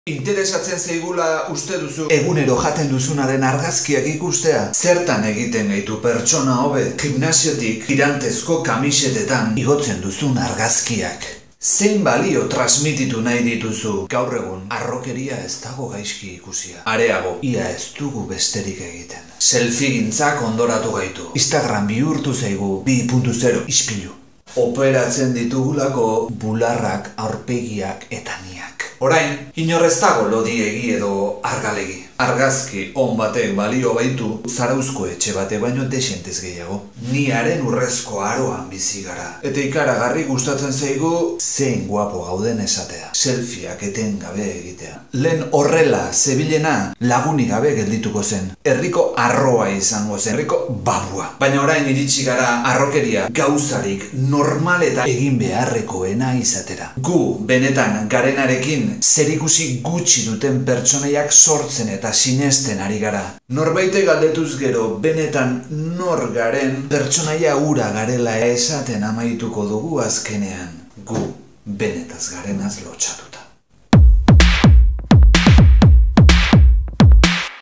Interesatzen zaigula uste duzu egunero jaten duzunaren argazkiak ikustea? Zertan egiten gaitu pertsona hobe? Gimnasiotik tirantezko kamisetetan igotzen duzun argazkiak. Zein balio transmititu nahi dituzu? Gaur egun, arrokeria ez dago gaizki ikusia. Areago, ia ez dugu besterik egiten. Selfie gintzak ondoratu gaitu. Instagram bihurtu zaigu 2.0 ispilu. Operatzen ditugulako bularrak, aurpegiak eta niak. Orain, inorrez dago lodiegi edo argalegi. Argazki on batek balio baitu zarauzko etxe bate baino desentez gehiago. Niaren urrezko aroan bizi gara. Eta ikaragarri gustatzen zaigu zein guapo gauden esatea. Selfieak etengabe egitea. Lehen horrela zebilena lagunik gabe geldituko zen. Herriko arroa izango zen, herriko babua. Baina orain iritsi gara arrokeria gauzarik normal eta egin beharrekoena izatera. Gu benetan garenarekin zerikusi gutxi duten pertsonaiak sortzen eta sinesten ari gara. Norbaite galdetuz gero benetan nor garen pertsonaia hura garela esaten amaituko dugu azkenean. Gu benetaz garenaz lotxatuta.